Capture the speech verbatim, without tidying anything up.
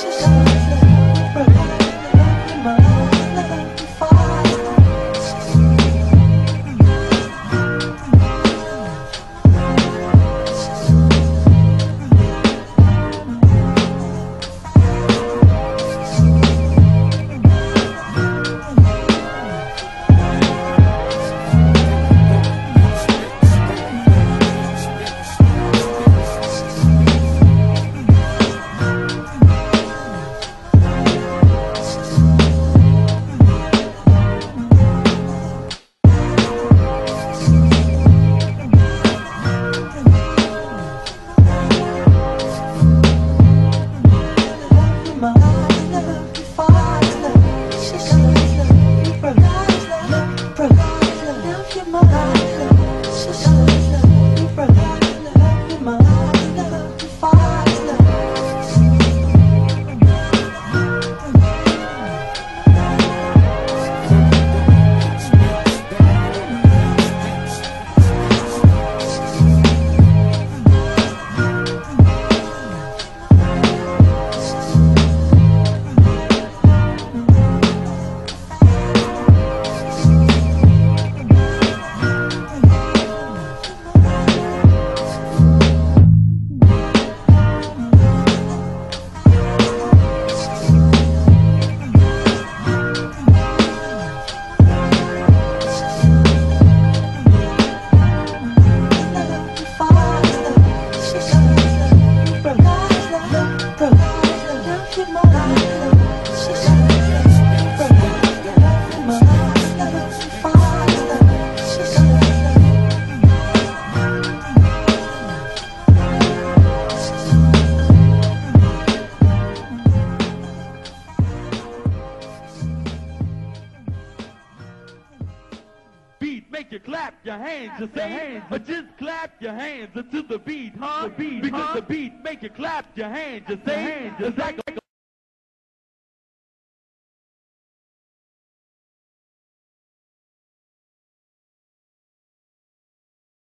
You clap your hands, just say hands, or just clap your hands until the beat, huh? The beat, because huh? the beat make you clap your hands, just say hands, just like a